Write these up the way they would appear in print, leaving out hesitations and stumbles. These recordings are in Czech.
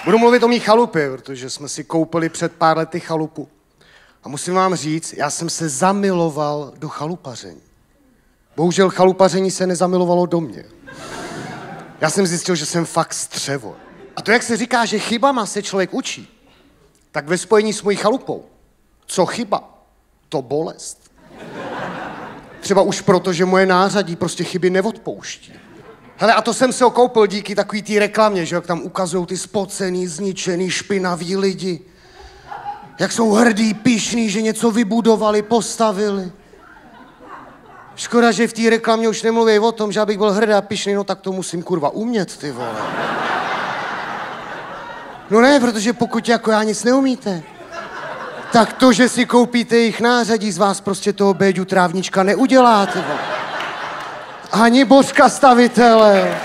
Budu mluvit o mý chalupě, protože jsme si koupili před pár lety chalupu. A musím vám říct, já jsem se zamiloval do chalupaření. Bohužel chalupaření se nezamilovalo do mě. Já jsem zjistil, že jsem fakt střevo. A to, jak se říká, že chybama se člověk učí, tak ve spojení s mojí chalupou, co chyba, to bolest. Třeba už proto, že moje nářadí prostě chyby neodpouští. Hele, a to jsem se ho koupil díky takový té reklamě, že jak tam ukazují ty spocený, zničený, špinavý lidi. Jak jsou hrdí, pyšní, že něco vybudovali, postavili. Škoda, že v té reklamě už nemluví o tom, že abych byl hrdý a pyšný, no tak to musím kurva umět, ty vole. No ne, protože pokud jako já nic neumíte, tak to, že si koupíte jejich nářadí, z vás prostě toho béďu trávnička neudělá, ty vole. Ani božka stavitele.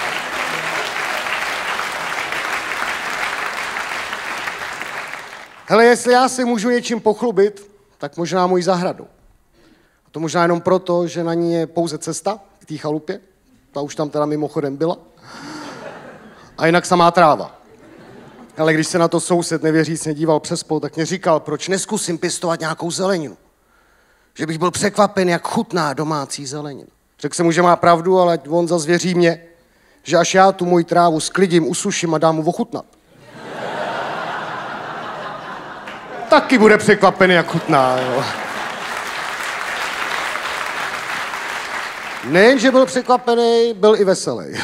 Hele, jestli já si můžu něčím pochlubit, tak možná mojí zahradou. A to možná jenom proto, že na ní je pouze cesta k té chalupě. Ta už tam teda mimochodem byla. A jinak samá tráva. Ale když se na to soused nevěřícně díval přes pol, tak mě říkal, proč neskusím pěstovat nějakou zeleninu. Že bych byl překvapen, jak chutná domácí zelenina. Řekl jsem mu, že má pravdu, ale on zas věří mě, že až já tu moji trávu sklidím, usuším a dám mu ochutnat. Taky bude překvapený, jak chutná, jo. Nejen, že byl překvapený, byl i veselý.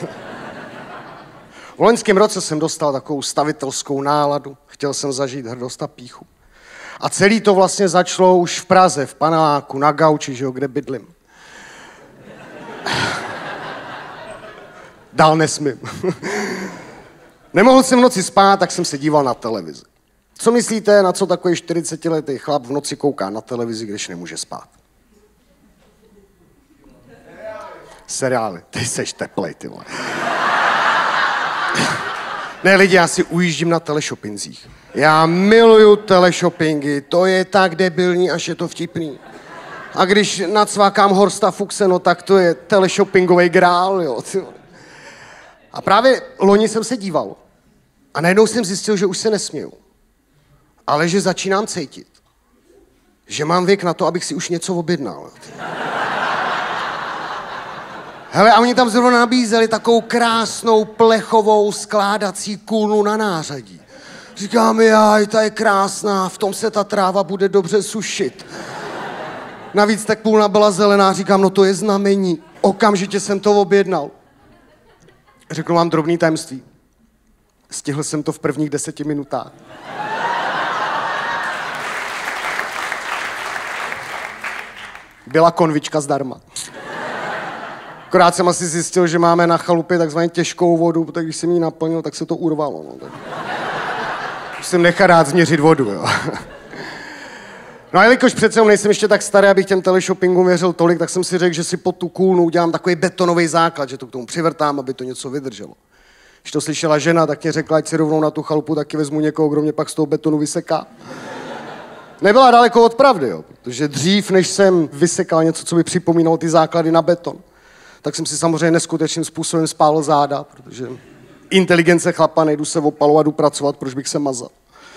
V loňském roce jsem dostal takovou stavitelskou náladu. Chtěl jsem zažít hrdost a pýchu. A celý to vlastně začalo už v Praze, v paneláku, na gauči, že jo, kde bydlím. Dál nesmím. Nemohl jsem v noci spát, tak jsem se díval na televizi. Co myslíte, na co takový 40letý chlap v noci kouká na televizi, když nemůže spát? Seriály. Ty seš teplej, ty vole. Ne, lidi, já si ujíždím na teleshoppingzích. Já miluju teleshoppingy, to je tak debilní, až je to vtipný. A když nacvákám Horsta Fuchse, no tak to je teleshoppingový grál, jo. A právě loni jsem se díval a najednou jsem zjistil, že už se nesměju. Ale že začínám cítit, že mám věk na to, abych si už něco objednal. Hele, a oni tam zrovna nabízeli takovou krásnou plechovou skládací kůlnu na nářadí. Říkám, jaj, ta je krásná, v tom se ta tráva bude dobře sušit. Navíc ta kůlna byla zelená, říkám, no to je znamení. Okamžitě jsem to objednal. Řeknu vám drobný tajemství. Stihl jsem to v prvních 10 minutách. Byla konvička zdarma. Akorát jsem asi zjistil, že máme na chalupě takzvaně těžkou vodu, protože když jsem ji naplnil, tak se to urvalo. No. Tak... Musím nechat rád změřit vodu, jo. No a jelikož přece nejsem ještě tak starý, abych těm teleshoppingům věřil tolik, tak jsem si řekl, že si pod tu kůlnu udělám takový betonový základ, že to k tomu přivrtám, aby to něco vydrželo. Když to slyšela žena, tak mě řekla, ať si rovnou na tu chalupu taky vezmu někoho, kdo mě pak z toho betonu vyseká. Nebyla daleko od pravdy, jo, protože dřív, než jsem vysekal něco, co by připomínalo ty základy na beton, tak jsem si samozřejmě neskutečným způsobem spálil záda, protože inteligence chlapa, nejdu se opalovat, jdu pracovat, proč bych se mazal.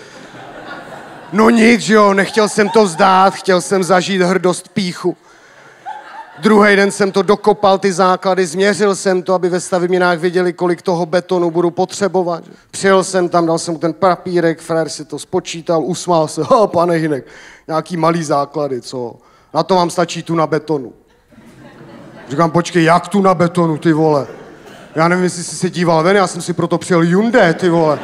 No nic, jo, nechtěl jsem to vzdát, chtěl jsem zažít hrdost pýchu. Druhý den jsem to dokopal, ty základy, změřil jsem to, aby ve stavebninách věděli, kolik toho betonu budu potřebovat. Přijel jsem tam, dal jsem mu ten papírek, frajer si to spočítal, usmál se, pane Hynek, nějaký malý základy, co? Na to vám stačí tu na betonu. Říkám, počkej, jak tu na betonu, ty vole? Já nevím, jestli jsi se díval ven, já jsem si proto přijel Hyundai, ty vole.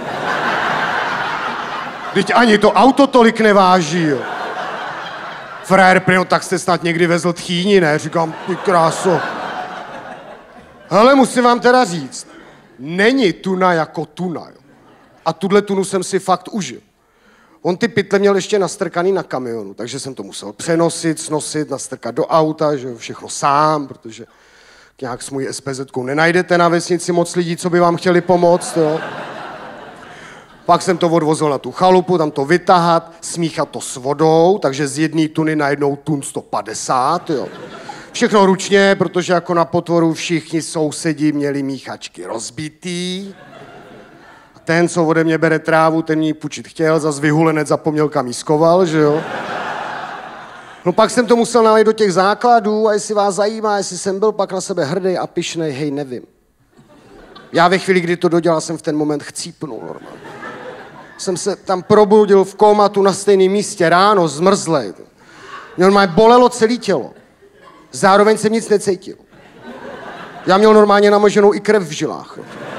Vždyť ani to auto tolik neváží, jo. Frajer, no tak jste snad někdy vezl tchýni, ne? Říkám, ty kráso. Hele, musím vám teda říct, není tuna jako tuna, jo. A tuhle tunu jsem si fakt užil. On ty pytle měl ještě nastrkaný na kamionu, takže jsem to musel přenosit, snosit, nastrkat do auta, že všechno sám, protože nějak s mojí SPZ-kou nenajdete na vesnici moc lidí, co by vám chtěli pomoct, jo. Pak jsem to odvozil na tu chalupu, tam to vytahat, smíchat to s vodou, takže z jedné tuny na jednou tun 150, jo. Všechno ručně, protože jako na potvoru všichni sousedi měli míchačky rozbitý. ten, co ode mě bere trávu, ten mě půjčit chtěl, zas vyhulenec zapomněl, kam jí skoval, že jo? No pak jsem to musel nalejt do těch základů a jestli vás zajímá, jestli jsem byl pak na sebe hrdý a pyšnej, hej, nevím. Já ve chvíli, kdy to dodělal, jsem v ten moment chcípnul normálně. Jsem se tam probudil v kómatu na stejném místě, ráno, zmrzlej. Mě normálně bolelo celé tělo. Zároveň jsem nic necítil. Já měl normálně namaženou i krev v žilách.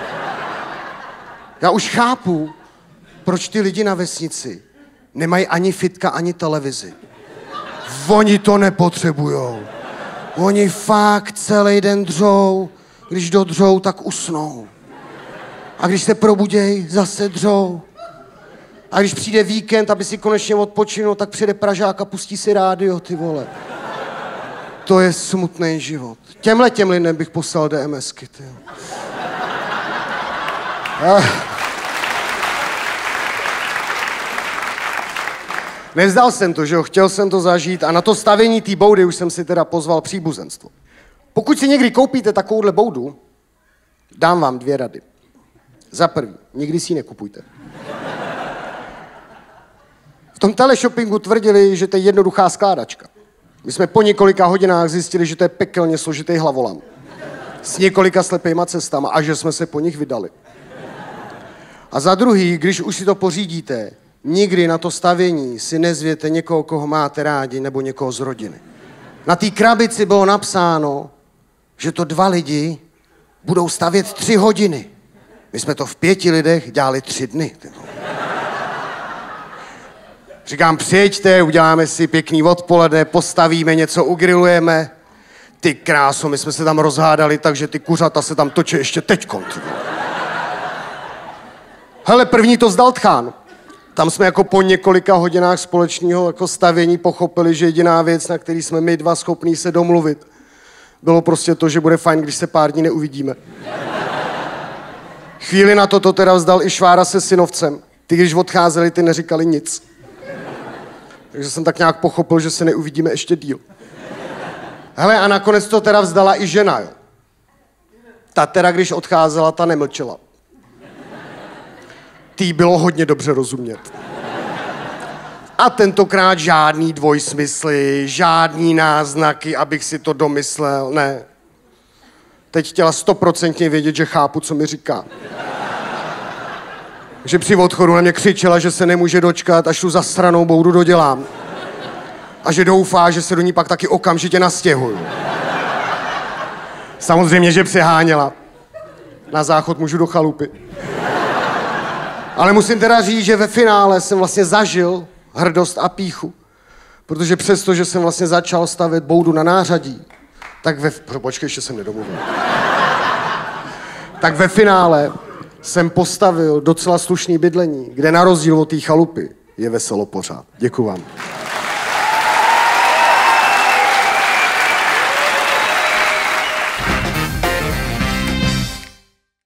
Já už chápu, proč ty lidi na vesnici nemají ani fitka, ani televizi. Oni to nepotřebujou. Oni fakt celý den dřou, když dodřou, tak usnou. A když se probuděj, zase dřou. A když přijde víkend, aby si konečně odpočinul, tak přijde Pražák a pustí si rádio, ty vole. To je smutný život. Těm lidem bych poslal DMSky, ty. Nevzdal jsem to, že jo, chtěl jsem to zažít a na to stavění té boudy už jsem si teda pozval příbuzenstvo. Pokud si někdy koupíte takovouhle boudu, dám vám 2 rady. Za prvý, nikdy si ji nekupujte. V tom teleshoppingu tvrdili, že to je jednoduchá skládačka. My jsme po několika hodinách zjistili, že to je pekelně složitý hlavolam. S několika slepýma cestama a že jsme se po nich vydali. A za druhý, když už si to pořídíte, nikdy na to stavění si nezvěte někoho, koho máte rádi, nebo někoho z rodiny. Na té krabici bylo napsáno, že to 2 lidi budou stavět 3 hodiny. My jsme to v 5 lidech dělali 3 dny. Říkám, přijďte, uděláme si pěkný odpoledne, postavíme něco, ugrilujeme. Ty kráso, my jsme se tam rozhádali, takže ty kuřata se tam točí ještě teďkon. Hele, první to vzdal tchán. Tam jsme jako po několika hodinách společného jako stavění pochopili, že jediná věc, na který jsme my 2 schopní se domluvit, bylo prostě to, že bude fajn, když se pár dní neuvidíme. Chvíli na to teda vzdal i Švára se synovcem. Ty, když odcházeli, ty neříkali nic. Takže jsem tak nějak pochopil, že se neuvidíme ještě díl. Hele, a nakonec to teda vzdala i žena, jo. Ta teda, když odcházela, ta nemlčela. Tý bylo hodně dobře rozumět. A tentokrát žádný dvojsmysly, žádný náznaky, abych si to domyslel, ne. Teď chtěla 100% vědět, že chápu, co mi říká. Že při odchodu na mě křičela, že se nemůže dočkat, až tu zasranou boudu dodělám. A že doufá, že se do ní pak taky okamžitě nastěhuju. Samozřejmě, že přeháněla. Na záchod můžu do chalupy. Ale musím teda říct, že ve finále jsem vlastně zažil hrdost a pýchu. Protože přesto, že jsem vlastně začal stavět boudu na nářadí, tak počkej, ještě jsem nedomluvil. Tak ve finále jsem postavil docela slušný bydlení, kde na rozdíl od té chalupy je veselo pořád. Děkuju vám.